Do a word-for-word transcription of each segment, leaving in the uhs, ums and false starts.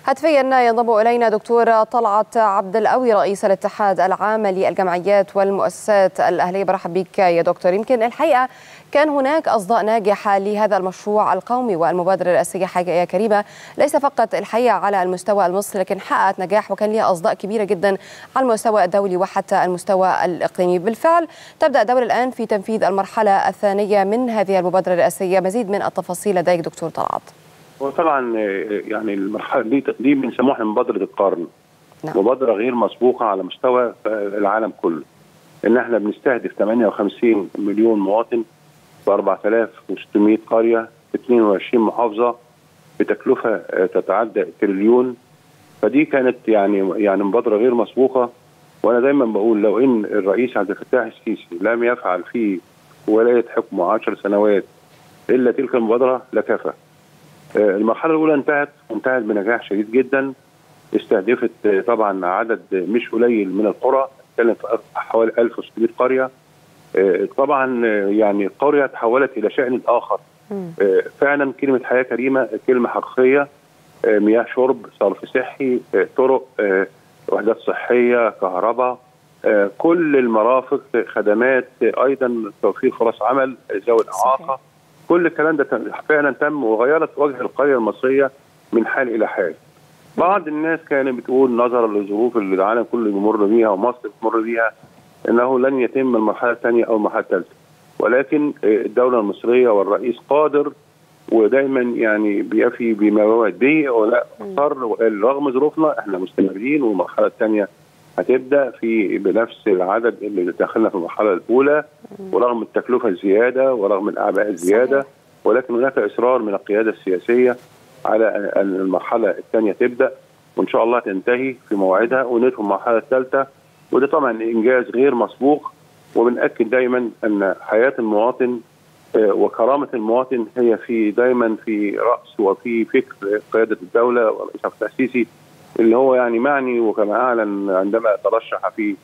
هاتفيا ينضم إلينا دكتور طلعت عبد القوي رئيس الاتحاد العام للجمعيات والمؤسسات الأهلية. برحب بك يا دكتور. يمكن الحقيقة كان هناك أصداء ناجحة لهذا المشروع القومي والمبادرة الرئاسية حاجة يا كريمة، ليس فقط الحقيقة على المستوى المصري لكن حققت نجاح وكان لها أصداء كبيرة جدا على المستوى الدولي وحتى المستوى الإقليمي. بالفعل تبدأ الدولة الآن في تنفيذ المرحلة الثانية من هذه المبادرة الرئاسية. مزيد من التفاصيل لديك دكتور طلعت. وطبعا يعني المرحله دي دي بنسموها مبادره القرن. نعم. مبادره غير مسبوقه على مستوى العالم كله، ان احنا بنستهدف ثمانية وخمسين مليون مواطن ب أربعة آلاف وستمائة قريه في اثنين وعشرين محافظه بتكلفه تتعدى تريليون. فدي كانت يعني يعني مبادره غير مسبوقه. وانا دايما بقول لو ان الرئيس عبد الفتاح السيسي لم يفعل في ولايه حكمه عشر سنوات الا تلك المبادره لكفى. المرحلة الأولى انتهت انتهت بنجاح شديد جدا، استهدفت طبعا عدد مش قليل من القرى، نتكلم في حوالي ألف وستمائة قرية. طبعا يعني القرية تحولت إلى شأن آخر. فعلا كلمة حياة كريمة كلمة حقيقية، مياه شرب، صرف صحي، طرق، وحدات صحية، كهرباء، كل المرافق، خدمات، أيضا توفير فرص عمل ذوي الإعاقة. كل الكلام ده فعلا تم وغيرت وجه القريه المصريه من حال الى حال. بعض الناس كانت بتقول نظرا للظروف اللي العالم كله بيمر بيها ومصر بتمر بيها انه لن يتم المرحله الثانيه او المرحله الثالثه، ولكن الدوله المصريه والرئيس قادر ودايما يعني بيفي بما وعد به ولا اصر وقال رغم ظروفنا احنا مستمرين والمرحله الثانيه هتبدا في بنفس العدد اللي دخلنا في المرحله الاولى، ورغم التكلفه الزياده ورغم الاعباء الزياده، ولكن هناك اصرار من القياده السياسيه على ان المرحله الثانيه تبدا وان شاء الله تنتهي في موعدها وندخل المرحله الثالثه. وده طبعا انجاز غير مسبوق، وبنأكد دايما ان حياه المواطن وكرامه المواطن هي في دايما في راس وفي فكر قياده الدوله والرئيس عبد الفتاح السيسي، اللي هو يعني معني وكما اعلن عندما ترشح في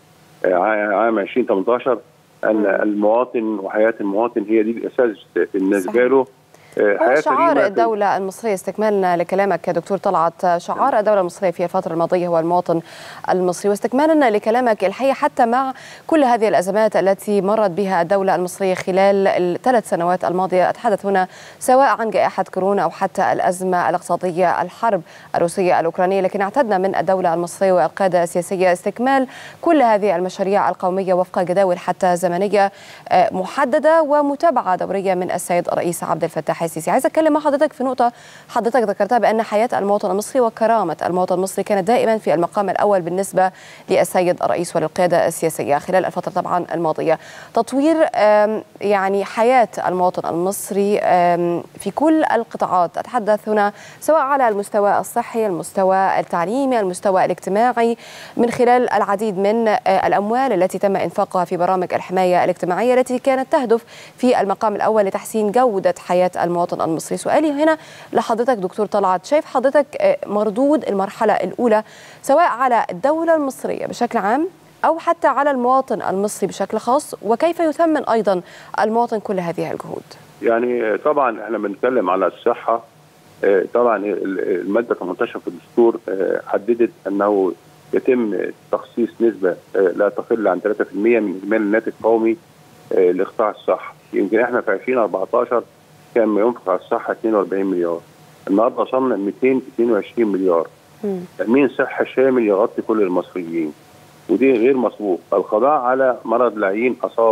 عام ألفين وثمانية عشر ان المواطن وحياه المواطن هي دي الاساس بالنسبه له. هو شعار الدولة المصرية، استكمالا لكلامك دكتور طلعت، شعار الدولة المصرية في الفترة الماضية هو المواطن المصري. واستكمالا لكلامك الحقيقة حتى مع كل هذه الأزمات التي مرت بها الدولة المصرية خلال الثلاث سنوات الماضية، أتحدث هنا سواء عن جائحة كورونا أو حتى الأزمة الاقتصادية، الحرب الروسية الأوكرانية، لكن اعتدنا من الدولة المصرية والقيادة السياسية استكمال كل هذه المشاريع القومية وفق جداول حتى زمنية محددة ومتابعة دورية من السيد الرئيس عبد الفتاح السيسي. عايز اتكلم مع حضرتك في نقطه حضرتك ذكرتها بان حياه المواطن المصري وكرامه المواطن المصري كانت دائما في المقام الاول بالنسبه للسيد الرئيس وللقياده السياسيه خلال الفتره طبعا الماضيه. تطوير يعني حياه المواطن المصري في كل القطاعات، اتحدث هنا سواء على المستوى الصحي، المستوى التعليمي، المستوى الاجتماعي، من خلال العديد من الاموال التي تم انفاقها في برامج الحمايه الاجتماعيه التي كانت تهدف في المقام الاول لتحسين جوده حياه المواطن المصري. سؤالي هنا لحضرتك دكتور طلعت، شايف حضرتك مردود المرحلة الأولى سواء على الدولة المصرية بشكل عام أو حتى على المواطن المصري بشكل خاص، وكيف يثمن أيضا المواطن كل هذه الجهود؟ يعني طبعا احنا بنتكلم على الصحة. طبعا المادة ثمانية عشر في الدستور حددت أنه يتم تخصيص نسبة لا تقل عن ثلاثة بالمئة من إجمالي الناتج القومي لقطاع الصحة. يمكن احنا في ألفين وأربعة عشر كان ينفق على الصحه اثنين وأربعين مليار، النهارده وصلنا مئتين واثنين وعشرين مليار. تامين صحه شامل يغطي كل المصريين، ودي غير مسبوق. القضاء على مرض لعين اصاب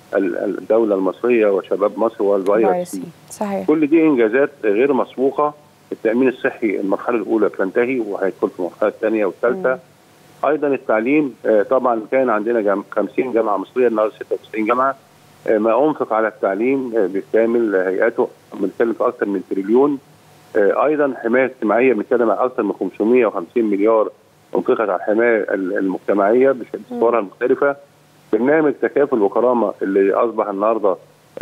الدوله المصريه وشباب مصر والفيروس سي. صحيح. كل دي انجازات غير مسبوقه. التامين الصحي المرحله الاولى تنتهي وهيدخل في المرحله الثانيه والثالثه. ايضا التعليم طبعا كان عندنا خمسين جامعه مصريه، النهارده ستة وتسعين جامعه. ما أنفق على التعليم بالكامل هيئاته بنتكلم في أكثر من تريليون. أيضا حماية اجتماعية بنتكلم عن أكثر من خمسمائة وخمسين مليار أنفقت على الحماية المجتمعية بصورها المختلفة. برنامج تكافل وكرامة اللي أصبح النهارده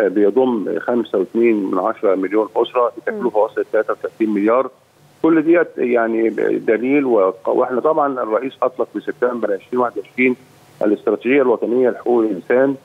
بيضم خمسة واثنين من عشرة مليون أسرة بتكلفة وصلت ثلاثة وثلاثين مليار. كل ديت يعني دليل. وإحنا طبعا الرئيس أطلق في سبتمبر ألفين وواحد وعشرين الاستراتيجية الوطنية لحقوق الإنسان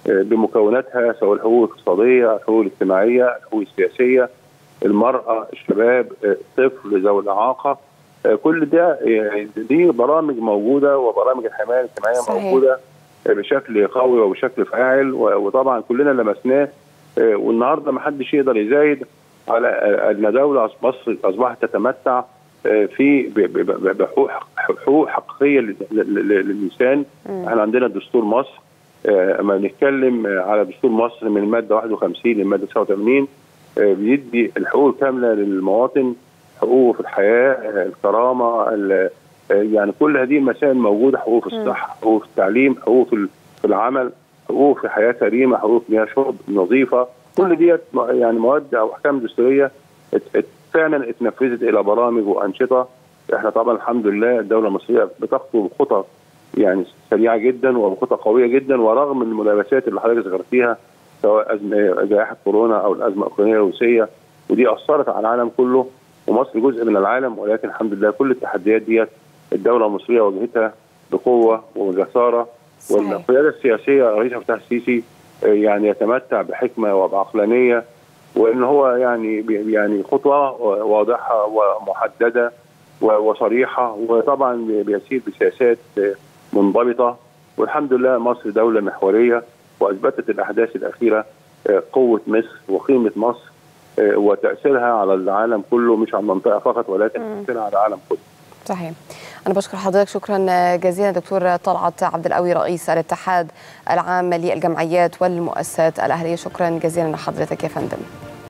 بمكوناتها، سواء الحقوق الاقتصاديه، الحقوق الاجتماعيه، الحقوق السياسيه، المراه، الشباب، الطفل، ذوي الاعاقه. كل ده دي برامج موجوده، وبرامج الحمايه الاجتماعيه صحيح. موجوده بشكل قوي وبشكل فاعل، وطبعا كلنا لمسناه. والنهارده ما حدش يقدر يزايد على ان دوله مصر اصبحت تتمتع في بحقوق حقيقيه للانسان. احنا عندنا دستور مصر، اما بنتكلم على دستور مصر من الماده واحد وخمسين للماده تسعة وثمانين بيدي الحقوق الكامله للمواطن، حقوقه في الحياه، الكرامه، يعني كل هذه المسائل موجوده، حقوق في الصحه، حقوق في التعليم، حقوق في العمل، حقوق في حياه كريمه، حقوق في مياه شرب نظيفه. كل دي يعني مواد او احكام دستوريه فعلا اتنفذت الى برامج وانشطه. احنا طبعا الحمد لله الدوله المصريه بتخطو بخطى يعني سريعه جدا وبخطى قويه جدا، ورغم الملابسات اللي حضرتك ذكرتيها سواء جائحه كورونا او الازمه الاوكرانيه الروسيه، ودي اثرت على العالم كله ومصر جزء من العالم، ولكن الحمد لله كل التحديات ديت الدوله المصريه واجهتها بقوه وجساره. والقياده السياسيه الرئيس عبد الفتاح السيسي يعني يتمتع بحكمه وبعقلانيه، وان هو يعني يعني خطوه واضحه ومحدده وصريحه، وطبعا بيسير بسياسات منضبطه. والحمد لله مصر دوله محوريه، واثبتت الاحداث الاخيره قوه مصر وقيمه مصر وتاثيرها على العالم كله، مش على المنطقه فقط ولكن تاثيرها على العالم كله. صحيح. أنا بشكر حضرتك شكرا جزيلا دكتور طلعت عبد القوي رئيس الاتحاد العام للجمعيات والمؤسسات الأهلية. شكرا جزيلا لحضرتك يا فندم.